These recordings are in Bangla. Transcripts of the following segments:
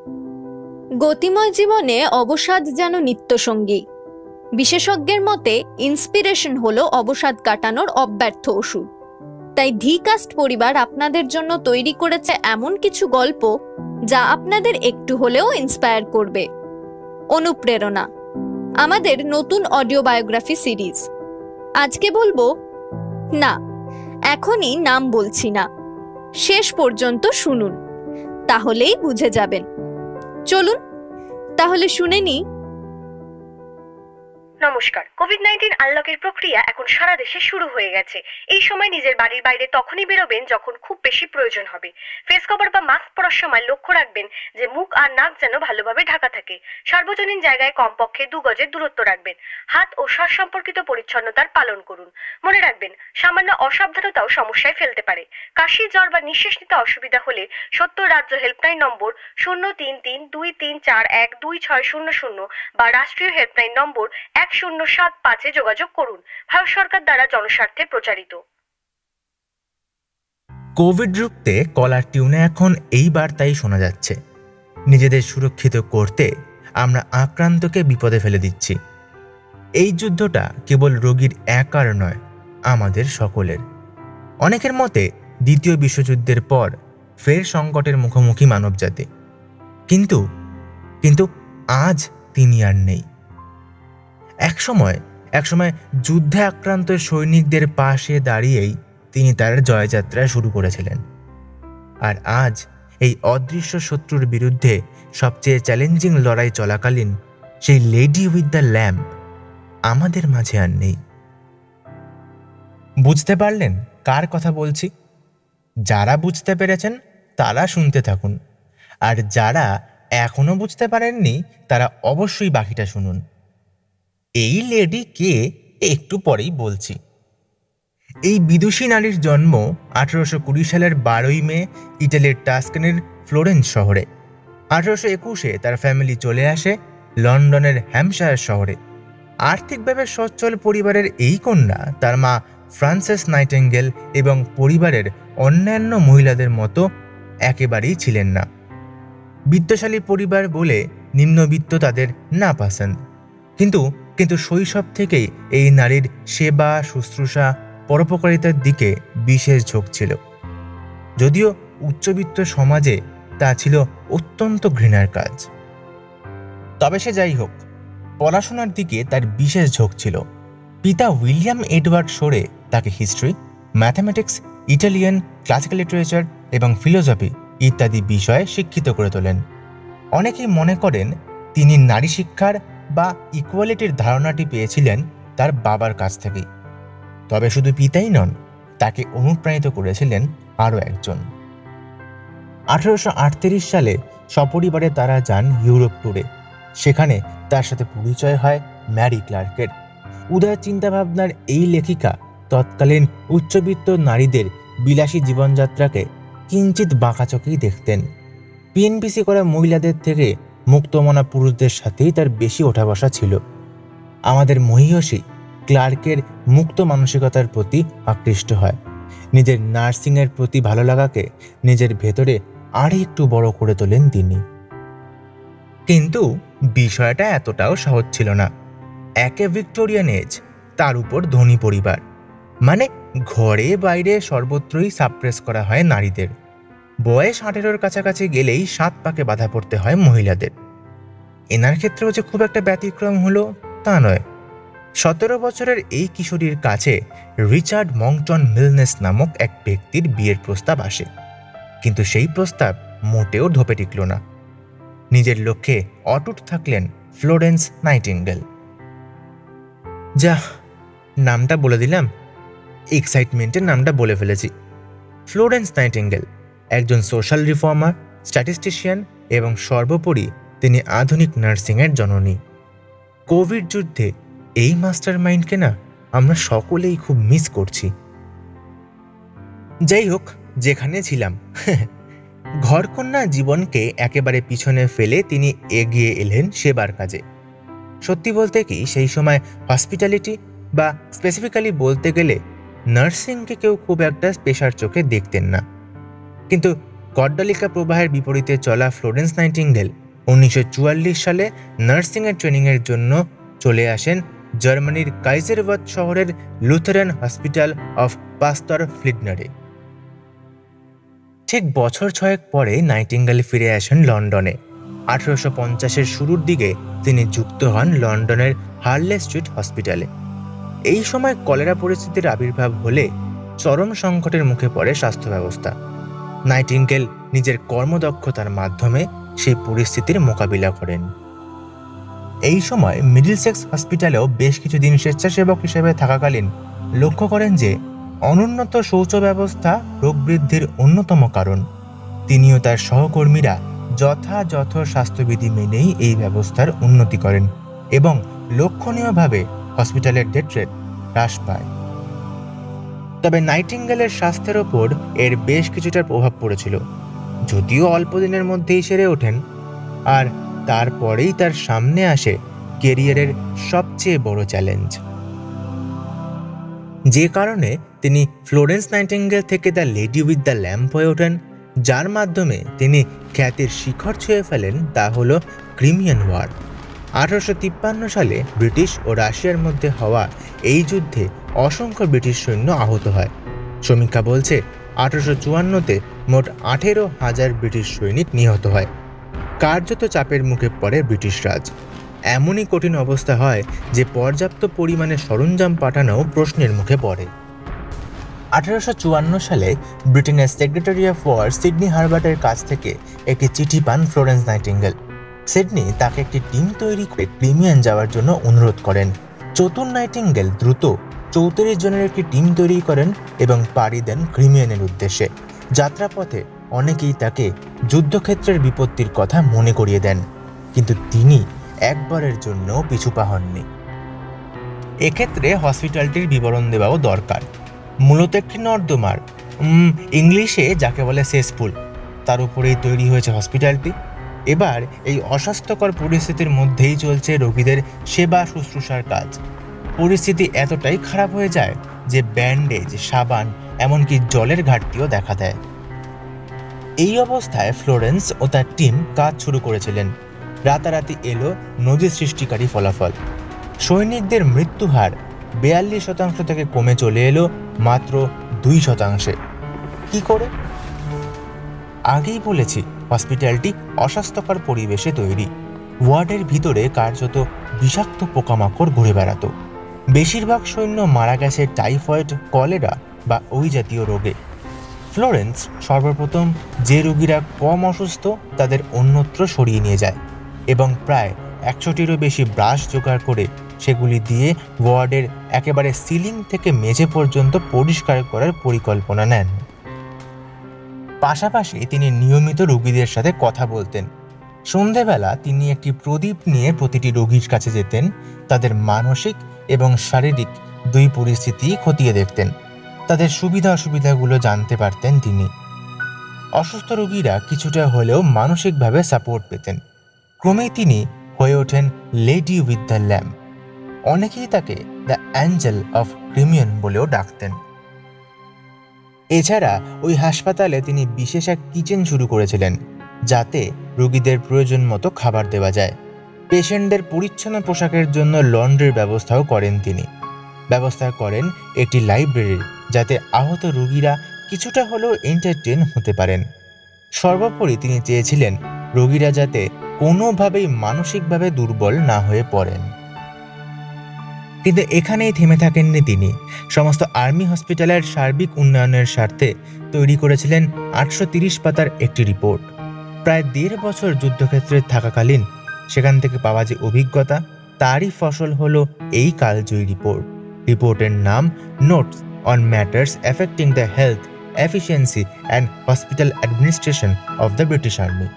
গতিময় জীবনে অবসাদ যেন নিত্যসঙ্গী। বিশেষজ্ঞের মতে ইন্সপিরেশন হলো অবসাদ কাটানোর অব্যর্থ ওষুধ। তাই ধিকাস্ট পরিবার আপনাদের জন্য তৈরি করেছে এমন কিছু গল্প যা আপনাদের একটু হলেও ইন্সপায়ার করবে। অনুপ্রেরণা, আমাদের নতুন অডিও বায়োগ্রাফি সিরিজ। আজকে বলবো, না এখনই নাম বলছি না, শেষ পর্যন্ত শুনুন, তাহলেই বুঝে যাবেন। চলুন তাহলে শুনে নিই। নমস্কার। কোভিড-19 আনলকের প্রক্রিয়া এখন সারা দেশে শুরু হয়ে গেছে। এই সময় নিজের বাড়ির বাইরে তখনই বেরোবেন যখন খুব বেশি প্রয়োজন হবে। ফেস কভার বা মাস্ক পরার সময় লক্ষ্য রাখবেন যে মুখ আর নাক যেন ভালোভাবে ঢাকা থাকে। সার্বজনীন জায়গায় কমপক্ষে 2 গজের দূরত্ব রাখবেন। হাত ও শ্বাস সম্পর্কিত পরিচ্ছন্নতার পালন করুন। মনে রাখবেন, সামান্য অসাবধানতাও সমস্যায় ফেলতে পারে। কাশি, জ্বর বা নিঃশ্বাস নিতে অসুবিধা হলে 70 রাজ্য হেল্পলাইন নম্বর 03323412600 বা রাষ্ট্রীয় হেল্পলাইন নম্বর 1075-এ যোগাযোগ করুন। ভারত সরকার দ্বারা জনস্বার্থে প্রচারিত। কোভিড রুখতে কলার টিউনে এখন এই বার্তাই শোনা যাচ্ছে, নিজেদের সুরক্ষিত করতে আমরা আক্রান্তকে বিপদে ফেলে দিচ্ছি। এই যুদ্ধটা কেবল রোগীর একার নয়, আমাদের সকলের। অনেকের মতে দ্বিতীয় বিশ্বযুদ্ধের পর ফের সংকটের মুখোমুখি মানবজাতি। কিন্তু আজ তিনি আর নেই। একসময় যুদ্ধে আক্রান্ত সৈনিকদের পাশে দাঁড়িয়েই তিনি তার জয়যাত্রা শুরু করেছিলেন। আর আজ এই অদৃশ্য শত্রুর বিরুদ্ধে সবচেয়ে চ্যালেঞ্জিং লড়াই চলাকালীন সেই লেডি উইথ দ্য ল্যাম্প আমাদের মাঝে আর নেই। বুঝতে পারলেন কার কথা বলছি? যারা বুঝতে পেরেছেন তারা শুনতে থাকুন, আর যারা এখনো বুঝতে পারেননি তারা অবশ্যই বাকিটা শুনুন। এই লেডি কে একটু পরেই বলছি। এই বিদুষী নারীর জন্ম 1820 সালের 12ই মে ইটালির টাস্কানির ফ্লোরেন্স শহরে। 1821-এ তার ফ্যামিলি চলে আসে লন্ডনের হ্যাম্পশায়ার শহরে। আর্থিকভাবে সচ্ছল পরিবারের এই কন্যা তার মা ফ্রান্সেস নাইটিঙ্গেল এবং পরিবারের অন্যান্য মহিলাদের মতো একেবারেই ছিলেন না। বিত্তশালী পরিবার বলে নিম্নবিত্ত তাদের না পছন্দ। কিন্তু শৈশব থেকেই এই নারীর সেবা, শুশ্রূষা, পরোপকারিতার দিকে বিশেষ ঝোঁক ছিল। যদিও উচ্চবিত্ত সমাজে তা ছিল অত্যন্ত ঘৃণার কাজ। তবে সে যাই হোক, পড়াশোনার দিকে তার বিশেষ ঝোঁক ছিল। পিতা উইলিয়াম এডওয়ার্ড শোরে তাকে history, mathematics, Italian, classical literature এবং ফিলোসফি ইত্যাদি বিষয়ে শিক্ষিত করে তোলেন। অনেকেই মনে করেন তিনি নারী শিক্ষার বা ইকুয়ালিটির ধারণাটি পেয়েছিলেন তার বাবার কাছ থেকেই। তবে শুধু পিতাই নন, তাকে অনুপ্রাণিত করেছিলেন আরও একজন। 1838 সালে সপরিবারে তারা যান ইউরোপ ট্যুরে। সেখানে তার সাথে পরিচয় হয় ম্যারি ক্লার্কের। উদার চিন্তাভাবনার এই লেখিকা তৎকালীন উচ্চবিত্ত নারীদের বিলাসী জীবনযাত্রাকে কিঞ্চিত বাঁকা চোখেই দেখতেন। পিএনপিসি করা মহিলাদের থেকে মুক্তমনা পুরুষদের সাথেই তার বেশি ওঠা বসা ছিল। আমাদের মহীয়সী ক্লার্কের মুক্ত মানসিকতার প্রতি আকৃষ্ট হয়। নিজের নার্সিংয়ের প্রতি ভালো লাগাকে নিজের ভেতরে আর একটু বড় করে তোলেন তিনি। কিন্তু বিষয়টা এতটাও সহজ ছিল না। একে ভিক্টোরিয়ান এজ, তার উপর ধনী পরিবার, মানে ঘরে বাইরে সর্বত্রই সাপ্রেস করা হয় নারীদের। বয়স 18-র কাছাকাছি গেলেই 7 পাকে বাধা পড়তে হয় মহিলাদের। এনার ক্ষেত্রেও যে খুব একটা ব্যতিক্রম হলো তা নয়। 17 বছরের এই কিশোরীর কাছে রিচার্ড মংটন মিলনেস নামক এক ব্যক্তির বিয়ের প্রস্তাব আসে। কিন্তু সেই প্রস্তাব মোটেও ধোপে টিকল না। নিজের লক্ষ্যে অটুট থাকলেন ফ্লোরেন্স নাইটিঙ্গেল। নামটা বলে দিলাম, এক্সাইটমেন্টের নামটা বলে ফেলেছি। ফ্লোরেন্স নাইটিঙ্গেল একজন সোশ্যাল রিফর্মার, স্ট্যাটিস্টিশিয়ান এবং সর্বোপরি তিনি আধুনিক নার্সিংয়ের জননী। কোভিড যুদ্ধে এই মাস্টার মাইন্ডকে না আমরা সকলেই খুব মিস করছি। যাই হোক, যেখানে ছিলাম, ঘরকন্যা জীবনকে একেবারে পিছনে ফেলে তিনি এগিয়ে এলেন সেবার কাজে। সত্যি বলতে কি, সেই সময় হসপিটালিটি বা স্পেসিফিক্যালি বলতে গেলে নার্সিংকে কেউ খুব একটা পেশার চোখে দেখতেন না। কিন্তু গড্ডলিকা প্রবাহের বিপরীতে চলা ফ্লোরেন্স নাইটিঙ্গেল 1944 সালে নার্সিংয়ের ট্রেনিংয়ের জন্য চলে আসেন জার্মানির কাইজারওয়ার্থ শহরের লুথেরান হসপিটাল অফ পাস্টর ফ্লিডনারে। ঠিক বছর 6 পরে নাইটিঙ্গেল ফিরে আসেন লন্ডনে। 1850-এর শুরুর দিকে তিনি যুক্ত হন লন্ডনের হার্লে স্ট্রিট হসপিটালে। এই সময় কলেরা পরিস্থিতির আবির্ভাব হলে চরম সংকটের মুখে পড়ে স্বাস্থ্য ব্যবস্থা। নাইটিঙ্গেল নিজের কর্মদক্ষতার মাধ্যমে সেই পরিস্থিতির মোকাবিলা করেন। এই সময় মিডলসেক্স হসপিটালেও বেশ কিছুদিন স্বেচ্ছাসেবক হিসেবে থাকাকালীন লক্ষ্য করেন যে অনুন্নত শৌচ ব্যবস্থা রোগ বৃদ্ধির অন্যতম কারণ। তিনিও তার সহকর্মীরা যথাযথ স্বাস্থ্যবিধি মেনেই এই ব্যবস্থার উন্নতি করেন এবং লক্ষণীয়ভাবে হসপিটালের ডেথ রেট হ্রাস পায়। তবে নাইটিঙ্গেলের স্বাস্থ্যের ওপর এর বেশ কিছুটা প্রভাব পড়েছিল, যদিও অল্প দিনের মধ্যেই সেরে ওঠেন। আর তারপরেই তার সামনে আসে ক্যারিয়ারের সবচেয়ে বড় চ্যালেঞ্জ, যে কারণে তিনি ফ্লোরেন্স নাইটিঙ্গেল থেকে the lady with the lamp হয়ে ওঠেন। যার মাধ্যমে তিনি খ্যাতির শিখর ছুঁয়ে ফেলেন তা হল ক্রিমিয়ান ওয়ার। 1853 সালে ব্রিটিশ ও রাশিয়ার মধ্যে হওয়া এই যুদ্ধে অসংখ্য ব্রিটিশ সৈন্য আহত হয়। সমীক্ষা বলছে 1854-তে মোট 18,000 ব্রিটিশ সৈনিক নিহত হয়। কার্যত চাপের মুখে পড়ে ব্রিটিশ রাজ। এমনই কঠিন অবস্থা হয় যে পর্যাপ্ত পরিমাণে সরঞ্জাম পাঠানোও প্রশ্নের মুখে পড়ে। 1854 সালে ব্রিটেনের সেক্রেটারি অফ ওয়ার সিডনি হার্বার্টের কাছ থেকে একটি চিঠি পান ফ্লোরেন্স নাইটিঙ্গেল। সিডনি তাকে একটি টিম তৈরি করে ক্রিমিয়ান যাওয়ার জন্য অনুরোধ করেন। চতুর নাইটিঙ্গেল দ্রুত 34 জনের একটি টিম তৈরি করেন এবং পাড়ি দেন ক্রিমিয়ানের উদ্দেশ্যে। যাত্রাপথে অনেকেই তাকে যুদ্ধক্ষেত্রের বিপত্তির কথা মনে করিয়ে দেন, কিন্তু তিনি একবারের জন্য পিছু পা হননি। এক্ষেত্রে হসপিটালটির বিবরণ দেওয়াও দরকার। মূলত একটি নর্দমার, ইংলিশে যাকে বলে সেসপুল, তার উপরেই তৈরি হয়েছে হসপিটালটি। এবার এই অস্বাস্থ্যকর পরিস্থিতির মধ্যেই চলছে রোগীদের সেবা শুশ্রূষার কাজ। পরিস্থিতি এতটাই খারাপ হয়ে যায় যে ব্যান্ডেজ, সাবান, এমনকি জলের ঘাটতিও দেখা দেয়। এই অবস্থায় ফ্লোরেন্স ও তার টিম কাজ শুরু করেছিলেন। রাতারাতি এলো নজির সৃষ্টিকারী ফলাফল। সৈনিকদের মৃত্যু হার 42% থেকে কমে চলে এলো মাত্র 2%। কি করে? আগেই বলেছি, হসপিটালটি অস্বাস্থ্যকর পরিবেশে তৈরি। ওয়ার্ডের ভিতরে কার্যত বিষাক্ত পোকামাকড় ঘুরে বেড়াত। বেশিরভাগ সৈন্য মারা গেছে টাইফয়েড, কলেরা বা ওই জাতীয় রোগে। ফ্লোরেন্স সর্বপ্রথম যে রোগীরা কম অসুস্থ তাদের অন্যত্র সরিয়ে নিয়ে যায় এবং প্রায় 100টিরও বেশি ব্রাশ জোগাড় করে সেগুলি দিয়ে ওয়ার্ডের একেবারে সিলিং থেকে মেঝে পর্যন্ত পরিষ্কার করার পরিকল্পনা নেন। পাশাপাশি তিনি নিয়মিত রোগীদের সাথে কথা বলতেন। সন্ধেবেলা তিনি একটি প্রদীপ নিয়ে প্রতিটি রোগীর কাছে যেতেন, তাদের মানসিক এবং শারীরিক দুই পরিস্থিতি খতিয়ে দেখতেন। তাদের সুবিধা অসুবিধাগুলো জানতে পারতেন তিনি। অসুস্থ রোগীরা কিছুটা হলেও মানসিকভাবে সাপোর্ট পেতেন। ক্রমেই তিনি হয়ে ওঠেন লেডি উইথ দ্য ল্যাম্প। অনেকেই তাকে দ্য অ্যাঞ্জেল অফ ক্রিমিয়ান বলেও ডাকতেন। এছাড়া ওই হাসপাতালে তিনি বিশেষ এক কিচেন শুরু করেছিলেন, যাতে রোগীদের প্রয়োজন মতো খাবার দেওয়া যায়। পেশেন্টদের পরিচ্ছন্ন পোশাকের জন্য লন্ড্রির ব্যবস্থাও করেন তিনি। ব্যবস্থা করেন একটি লাইব্রেরির, যাতে আহত রোগীরা কিছুটা হলেও এন্টারটেন হতে পারেন। সর্বোপরি তিনি চেয়েছিলেন রোগীরা যাতে কোনোভাবেই মানসিকভাবে দুর্বল না হয়ে পড়েন। কিন্তু এখানেই থেমে থাকেননি তিনি। সমস্ত আর্মি হসপিটালের সার্বিক উন্নয়নের স্বার্থে তৈরি করেছিলেন 830 পাতার একটি রিপোর্ট। প্রায় 1.5 বছর যুদ্ধক্ষেত্রে থাকাকালীন সেখান থেকে পাওয়া যে অভিজ্ঞতা, তারই ফসল হলো এই কালজয়ী রিপোর্ট। রিপোর্টের নাম notes on matters affecting the health, efficiency and hospital administration of the British army.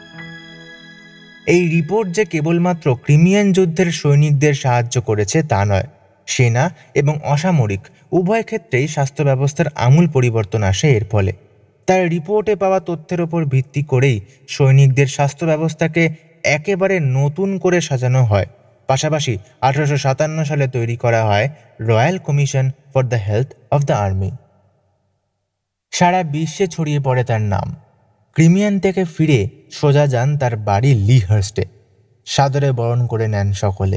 এই রিপোর্ট যে কেবলমাত্র ক্রিমিয়ান যুদ্ধের সৈনিকদের সাহায্য করেছে তা নয়, সেনা এবং অসামরিক উভয় ক্ষেত্রেই স্বাস্থ্য ব্যবস্থার আমূল পরিবর্তন আসে এর ফলে। তার রিপোর্টে পাওয়া তথ্যের ওপর ভিত্তি করেই সৈনিকদের স্বাস্থ্য ব্যবস্থাকে একেবারে নতুন করে সাজানো হয়। পাশাপাশি 1857 সালে তৈরি করা হয় royal commission for the health of the army. সারা বিশ্বে ছড়িয়ে পড়ে তার নাম। ক্রিমিয়ান থেকে ফিরে সোজা যান তার বাড়ি লিহার্স্টে। সাদরে বরণ করে নেন সকলে।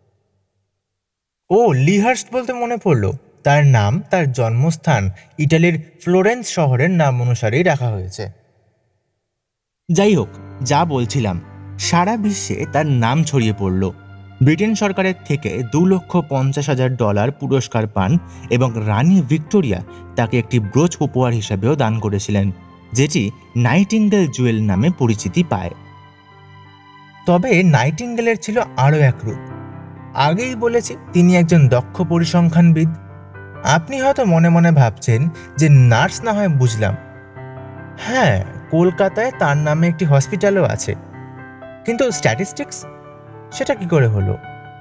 ও, লিহার্স্ট বলতে মনে পড়ল, তার নাম তার জন্মস্থান ইটালির ফ্লোরেন্স শহরের নাম অনুসারেই রাখা হয়েছে। যাই হোক, যা বলছিলাম, সারা বিশ্বে তার নাম ছড়িয়ে পড়ল। ব্রিটেন সরকারের থেকে $2,50,000 পুরস্কার পান এবং রানী ভিক্টোরিয়া তাকে একটি ব্রোচ উপহার হিসাবেও দান করেছিলেন, যেটি নাইটিঙ্গেল জুয়েল নামে পরিচিতি পায়। তবে নাইটিঙ্গেলের ছিল আরও এক রূপ। আগেই বলেছি তিনি একজন দক্ষ পরিসংখ্যানবিদ। আপনি হয়তো মনে মনে ভাবছেন যে নার্স না হয় বুঝলাম, হ্যাঁ, কলকাতায় তার নামে একটি হসপিটালও আছে, কিন্তু স্ট্যাটিস্টিক্স সেটা কি করে হলো?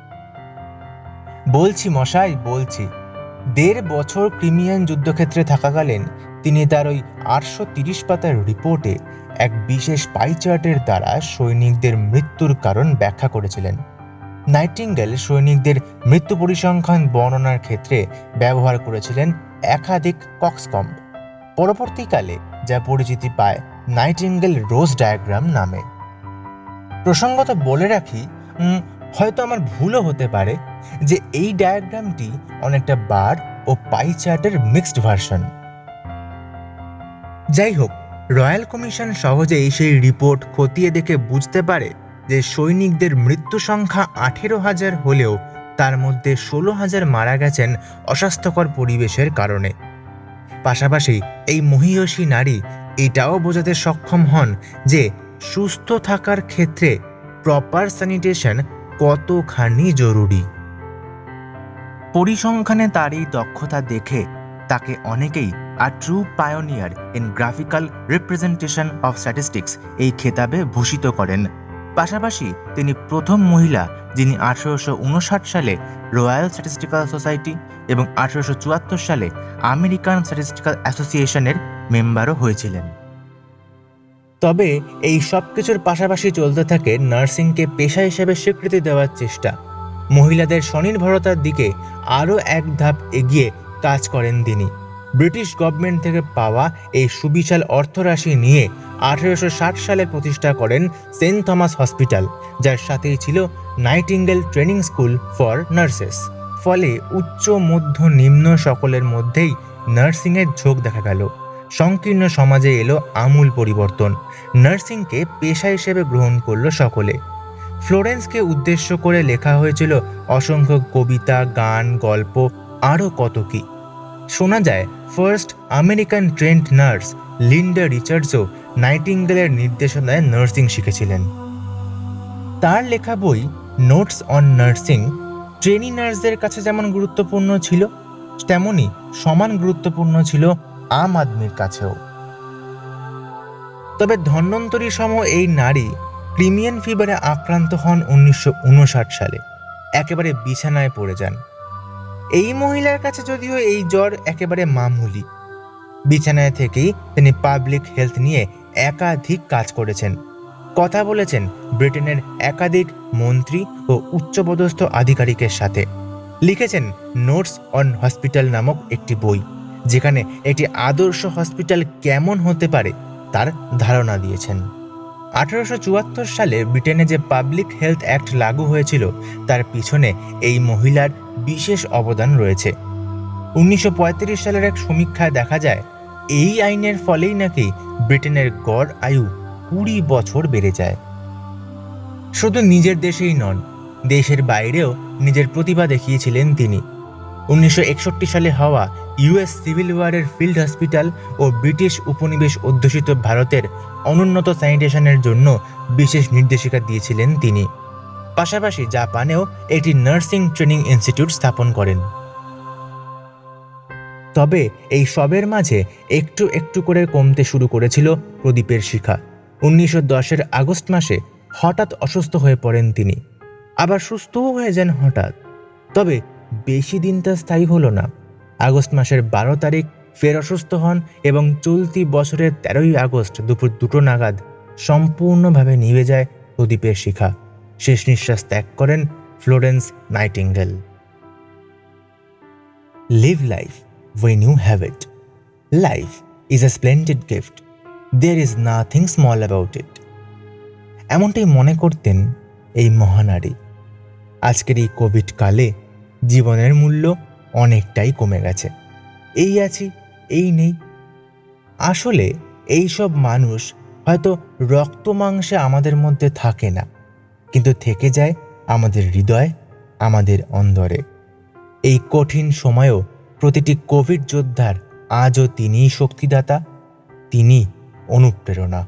বলছি মশাই, বলছি। 1.5 বছর ক্রিমিয়ান যুদ্ধক্ষেত্রে থাকাকালীন তিনি তার ওই 830 পাতার রিপোর্টে এক বিশেষ পাই চার্টের দ্বারা সৈনিকদের মৃত্যুর কারণ ব্যাখ্যা করেছিলেন। নাইটিঙ্গেল সৈনিকদের মৃত্যু পরিসংখ্যান বর্ণনার ক্ষেত্রে ব্যবহার করেছিলেন একাধিক কক্সকম্ব, পরবর্তীকালে যা পরিচিতি পায় নাইটিঙ্গেল রোজ ডায়াগ্রাম নামে। প্রসঙ্গত বলে রাখি, হয়তো আমার ভুলও হতে পারে, যে এই ডায়াগ্রামটি অনেকটা বার ও পাই চার্টের মিক্সড ভার্সন। যাই হোক, রয়্যাল কমিশন সহজেই সেই রিপোর্ট খতিয়ে দেখে বুঝতে পারে যে সৈনিকদের মৃত্যু সংখ্যা 18,000 হলেও তার মধ্যে 16,000 মারা গেছেন অস্বাস্থ্যকর পরিবেশের কারণে। পাশাপাশি এই মহীয়সী নারী এটাও বোঝাতে সক্ষম হন যে সুস্থ থাকার ক্ষেত্রে প্রপার স্যানিটেশন কতখানি জরুরি। পরিসংখ্যানে তার এই দক্ষতা দেখে তাকে অনেকেই a true pioneer in graphical representation of statistics এই খেতাবে ভূষিত করেন। পাশাপাশি তিনি প্রথম মহিলা যিনি 1859 সালে রয়্যাল স্ট্যাটিস্টিক্যাল সোসাইটি এবং 1874 সালে আমেরিকান স্ট্যাটিস্টিক্যাল অ্যাসোসিয়েশনের মেম্বারও হয়েছিলেন। তবে এই সব কিছুর পাশাপাশি চলতে থাকে নার্সিংকে পেশা হিসেবে স্বীকৃতি দেওয়ার চেষ্টা। মহিলাদের স্বনির্ভরতার দিকে আরও এক ধাপ এগিয়ে কাজ করেন তিনি। ব্রিটিশ গভর্নমেন্ট থেকে পাওয়া এই সুবিশাল অর্থরাশি নিয়ে 1860 সালে প্রতিষ্ঠা করেন সেন্ট থমাস হসপিটাল, যার সাথেই ছিল Nightingale training school for nurses. ফলে উচ্চ মধ্য নিম্ন সকলের মধ্যেই নার্সিংয়ের ঝোঁক দেখা গেল। সংকীর্ণ সমাজে এলো আমূল পরিবর্তন। নার্সিংকে পেশা হিসেবে গ্রহণ করল সকলে। ফ্লোরেন্সকে উদ্দেশ্য করে লেখা হয়েছিল অসংখ্য কবিতা, গান, গল্প, আরও কত কি। শোনা যায় first American trained nurse Linda রিচার্ডসও নাইটিঙ্গেলের নির্দেশনায় নার্সিং শিখেছিলেন। তার লেখা বই নোটস অন নার্সিং ট্রেনি নার্সদের কাছে যেমন গুরুত্বপূর্ণ ছিল, তেমনি সমান গুরুত্বপূর্ণ ছিল আম আদমির কাছেও। তবে ধন্বন্তরী সম এই নারী ক্রিমিয়ান ফিভারে আক্রান্ত হন 1959 সালে। একেবারে বিছানায় পড়ে যান। এই মহিলার কাছে যদিও এই জ্বর একেবারে মামুলি। বিছানায় থেকেই তিনি পাবলিক হেলথ নিয়ে একাধিক কাজ করেছেন, কথা বলেছেন ব্রিটেনের একাধিক মন্ত্রী ও উচ্চপদস্থ আধিকারিকের সাথে। লিখেছেন নোটস অন হসপিটাল নামক একটি বই, যেখানে একটি আদর্শ হসপিটাল কেমন হতে পারে তার ধারণা দিয়েছেন। 1874 সালে ব্রিটেনে যে পাবলিক হেলথ অ্যাক্ট লাগু হয়েছিল তার পিছনে এই মহিলার বিশেষ অবদান রয়েছে। 1935 সালের এক সমীক্ষায় দেখা যায় এই আইনের ফলেই নাকি ব্রিটেনের গড় আয়ু 20 বছর বেড়ে যায়। শুধু নিজের দেশেই নন, দেশের বাইরেও নিজের প্রতিভা দেখিয়েছিলেন তিনি। 1961 সালে হওয়া ইউএস সিভিল ওয়ারের ফিল্ড হসপিটাল ও ব্রিটিশ উপনিবেশ অধ্যুষিত ভারতের অনুন্নত স্যানিটেশনের জন্য বিশেষ নির্দেশিকা দিয়েছিলেন তিনি। পাশাপাশি জাপানেও একটি নার্সিং ট্রেনিং ইনস্টিটিউট স্থাপন করেন। তবে এই সবের মাঝে একটু একটু করে কমতে শুরু করেছিল প্রদীপের শিখা। 1910-এর আগস্ট মাসে হঠাৎ অসুস্থ হয়ে পড়েন তিনি। আবার সুস্থও হয়ে যান হঠাৎ। তবে বেশি দিন তা স্থায়ী হলো না। আগস্ট মাসের 12 তারিখ ফের অসুস্থ হন এবং চলতি বছরের 13ই আগস্ট দুপুর 2টো নাগাদ সম্পূর্ণভাবে নিভে যায় প্রদীপের শিখা। শেষ নিঃশ্বাস ত্যাগ করেন Florence Nightingale. Live life when you have it. Life is a splendid gift. There is nothing small about it. এমনটাই মনে করতেন এই মহানারী। আজকের এই কোভিড কালে জীবনের মূল্য অনেকটাই কমে গেছে। এই আছি, এই নেই। আসলে এই সব মানুষ হয়তো রক্ত মাংসে আমাদের মধ্যে থাকে না, কিন্তু থেকে যায় আমাদের হৃদয়, আমাদের অন্তরে। এই কঠিন সময়েও প্রতিটি কোভিড যোদ্ধার আজও তিনিই শক্তিদাতা, তিনি অনুপ্রেরণা।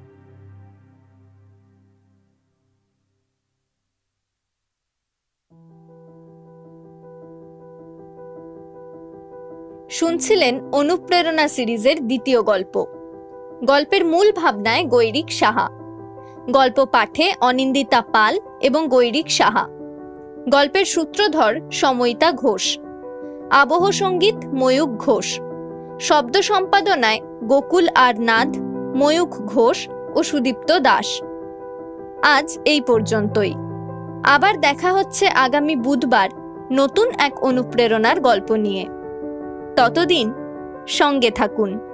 শুনছিলেন অনুপ্রেরণা সিরিজের দ্বিতীয় গল্প। গল্পের মূল ভাবনায় গৈরিক সাহা, গল্প পাঠে অনিন্দিতা পাল এবং গৈরিক সাহা, গল্পের সূত্রধর সময়িতা ঘোষ, আবহ সঙ্গীত ময়ূখ ঘোষ, শব্দ সম্পাদনায় গোকুল আর নাথ, ময়ূখ ঘোষ ও সুদীপ্ত দাস। আজ এই পর্যন্তই। আবার দেখা হচ্ছে আগামী বুধবার নতুন এক অনুপ্রেরণার গল্প নিয়ে। ততদিন সঙ্গে থাকুন।